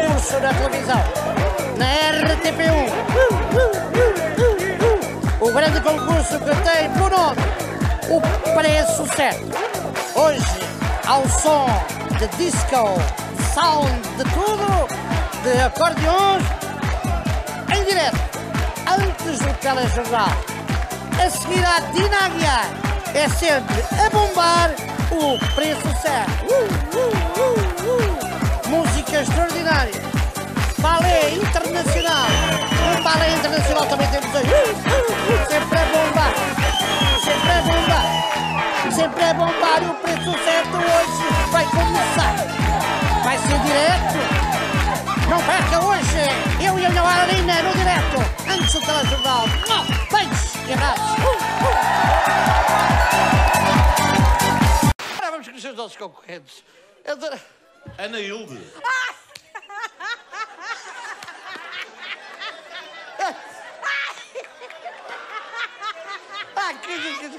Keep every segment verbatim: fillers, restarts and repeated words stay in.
concurso na televisão, na R T P um. O grande concurso que tem por nome O Preço Certo. Hoje, ao som de disco, sound de tudo, de acordeões, em direto, antes do telejornal. A seguir à Dina Aguiar, é sempre a bombar O Preço Certo. Uh, uh, uh, uh. Música extraordinária. Balé internacional. Um balé internacional também temos aí. Uh, uh, uh. Sempre a bombar. Sempre a bombar. Sempre a bombar. O Preço Certo hoje vai começar. Vai ser direto. Não perca hoje. Eu e a Marina no direto. Antes do telejornal. Beijos e abraços. Uh, uh. Agora vamos conhecer os nossos concorrentes. Adoro... Ana Hilde. Ah, que... que...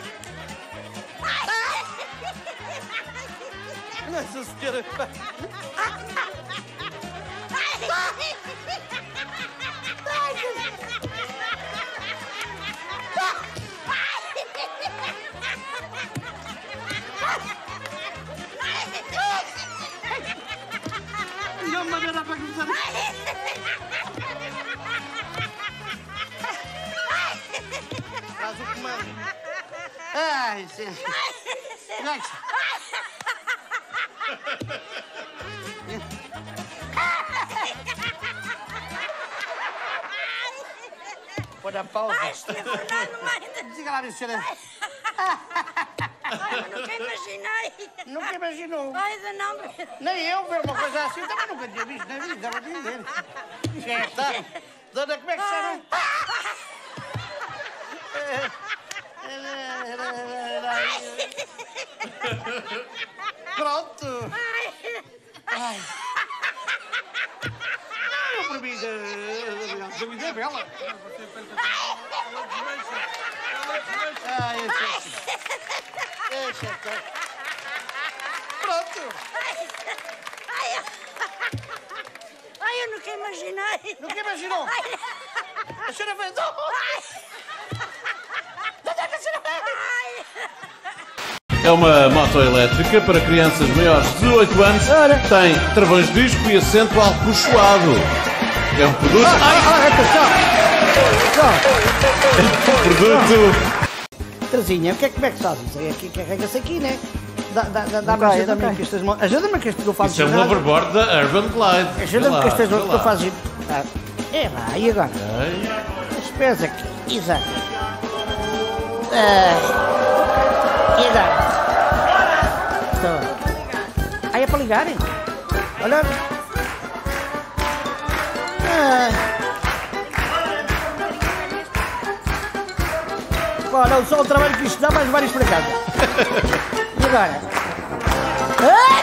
Nossa Senhora. Não me maneira para começar. Faz o comando. Ai, sim. Next. Pôr a pausa. Diga lá, minha senhora. Ai, eu nunca imaginei. Nunca imaginou. Ai, de não... Nem eu ver uma coisa assim, também nunca tinha visto na vida, vou dizer. Já está. Dona, como é que se chama? Pronto. Ai. Não, para mim, para mim é bela. Ai, eu sei. Deixa, pronto. Ai, ai, eu nunca imaginei. Nunca imaginou? Ai. A senhora fez... Onde é que a senhora fez? É uma moto elétrica para crianças maiores de dezoito anos. Ora. Tem travões de disco e assento alcochoado. É um produto... Ah, ah, ah, É um produto... Terezinha, o que é, como é que faz isso? Aqui, carrega-se aqui, né? Dá-me ajuda-me que estas mãos. Ajuda-me que eu faço. Isso é um overboard da Urban Glide. Ajuda-me que estas mãos que eu faço. É lá, e agora? Os pés aqui, exato. Ah, e agora? Estou. Ah, é para ligarem? Olha. Ah. Olha, só o trabalho que isto dá, mais vários para casa. E agora? Ah!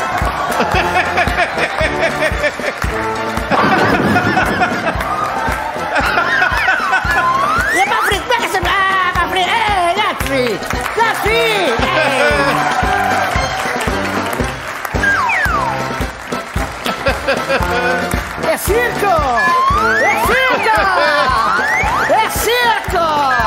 E é para a frente, pega essa... Ah, para a frente! É, that's free! That's free! É circo! É circo! É circo!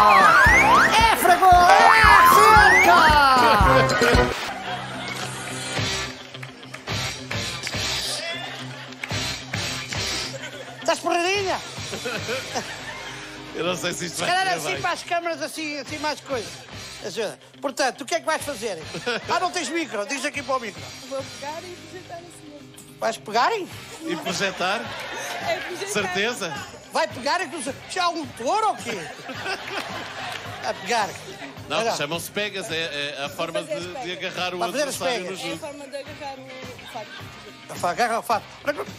Estás porradinha? Eu não sei se isto vai Se calhar correr assim bem. para as câmaras, assim, assim mais coisas. Ajuda. Portanto, o que é que vais fazer? Ah, não tens micro? Diz aqui para o micro. Vou pegar e projetar assim. Vais pegar? E projetar? É projetar. Certeza? Vai pegar e tu... Já há um touro ou quê? A pegar. Não, Olha. chamam-se pegas. É, é a forma fazer de, as de pegas. agarrar o Para fazer as adversário no pegas. É a jogo. forma de agarrar o fato. Agarra o fato.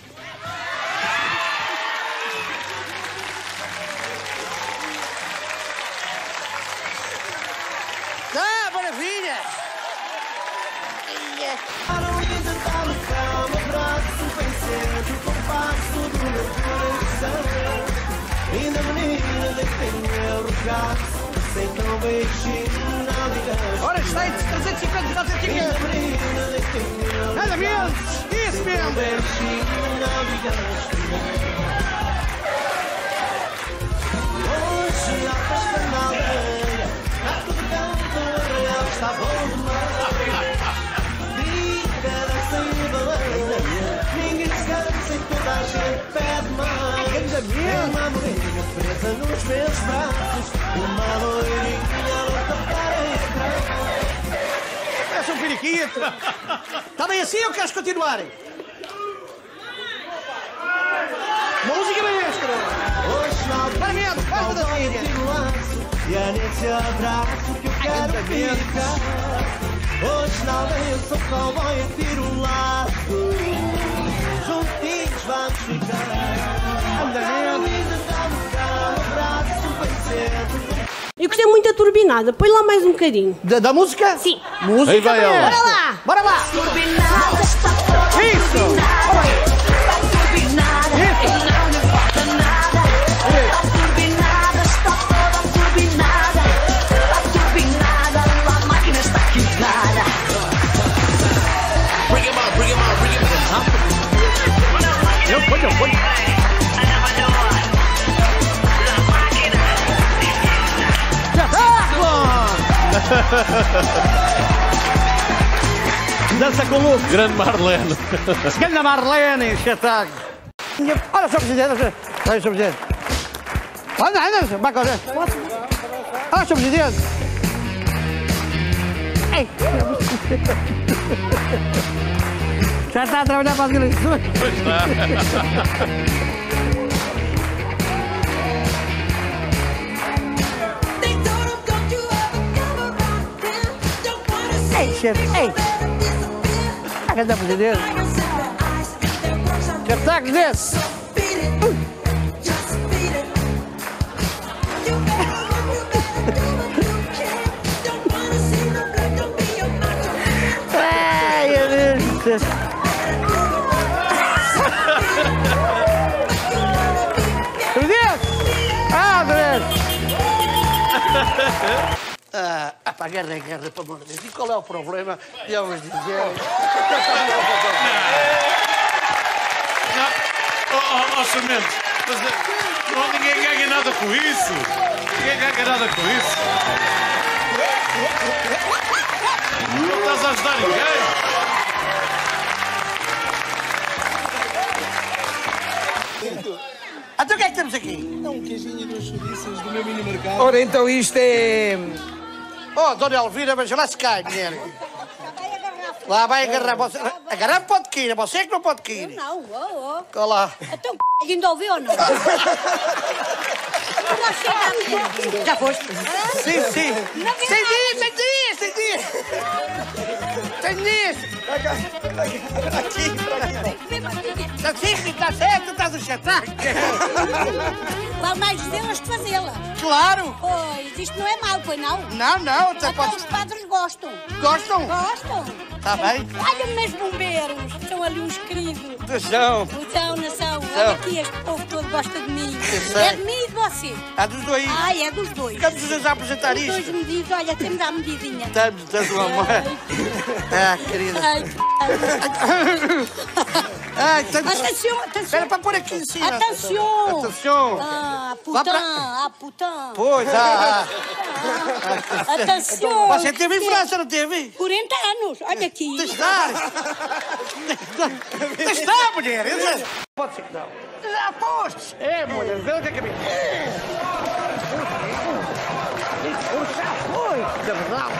Ah, maravilha! Ia. Ora, está entre trezentos e cinquenta e quatrocentos e cinquenta. Nada menos! Isso mesmo! Hoje há festa na aldeia, cá tudo canto, o real está bom demais. Vida sem baleia, ninguém descansa e toda a gente pede mais. Uma morinha presa nos meus braços, uma loirinha a tapar a estrada. Parece um periquito. Está bem assim ou queres continuar? Música maestra! Hoje na aldeia, Paramento, faz o vai tiro laço, e é nesse abraço que eu quero ficar. Hoje na aldeia eu sou cowboy e tiro laço, juntinhos vamos ficar. andamento. Eu gostei muito da turbinada. Põe lá mais um bocadinho. Da, da música? Sim. Música Aí vai ela. maestra. Bora lá. Bora lá! Turbinada está toda Isso. turbinada. Está turbinada. E não lhe falta nada. Está turbinada, está toda turbinada. Está turbinada, a máquina está quebrada. Bring him out, bring him out, bring him out. Eu ponho, eu ponho. Dança com o Lucas. Grande Marlene. Grande Marlene, espetáculo. Olha, senhor Presidente. Olha, senhor Presidente. Anda, anda, vai correr. Olha, senhor Presidente. Ei. Já está a trabalhar para as eleições. Pois está. Ei, chefe, ei. Grande Presidente. Espetáculo desse. Ai, meu Deus. Presidente! Ah, Presidente! Ah, ah, pá, guerra é guerra, pelo amor de Deus. E qual é o problema de eu vos dizer? Não. Oh, oh, oh, Sr. Mendes, mas eh, não, ninguém ganha nada com isso. Ninguém ganha nada com isso. Não estás a ajudar ninguém. Então o que é que temos aqui? É um queijinho e duas chouriças do meu mini mercado. Ora, então isto é... Oh, Dona Elvira, mas lá se cai, mulher. Lá vai agarrar você. Agarrar pode cair, você é que não pode cair. Não, oh, oh. Olha lá. Então, c... ainda ouviu ou não? Nós chegamos. Já foste? Sim, sim. Não vi Sem nada. dias, sem dias, sem dias. Sem dias. Está certo, está certo, estás a chatar. Vale mais dizê-las que fazê-las. Claro. Pois, isto não é mau, pois não? Não, não, você Até pode... os padres gostam. Gostam? Gostam. Está bem? Olha-me nos bombeiros, são ali uns queridos. Atenção. São, nação. Olha aqui, este povo todo gosta de mim. sei. É de mim e de você. Há dos dois. Ai, é dos dois. Ficamos a apresentar Os dois isto. medidos, olha, temos à medidinha. Estamos, estamos, amor. Ah, querida. Ai, Ai, estamos... atenção, atenção. Espera para pôr aqui em cima. Atenção. Atenção. Ah, Vá putã, para- ah, putã. Pois, ah, ah. Atenção. Você teve em França, não teve? quarenta anos, olha aqui. Deixa estar. Deixa estar, mulher. Pode ser que não. Já foste. É, mulher, vê o que é que é. Isso já foi, de verdade.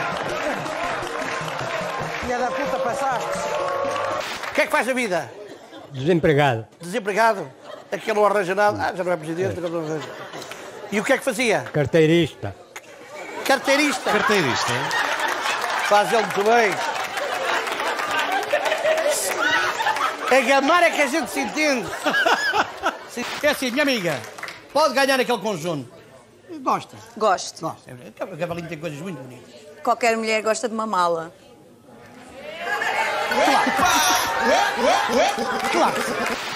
Filha da puta, passaste. O que é que faz a vida? Desempregado. Desempregado? Aquele não arranja nada. Ah, já não é presidente, agora não arranja. E o que é que fazia? Carteirista. Carteirista. Carteirista, hein? Faz ele muito bem. A gamar é que a gente se entende. É assim, minha amiga, pode ganhar aquele conjunto. Gosta? Gosto. Gosta. O cavalinho tem coisas muito bonitas. Qualquer mulher gosta de uma mala. Claro.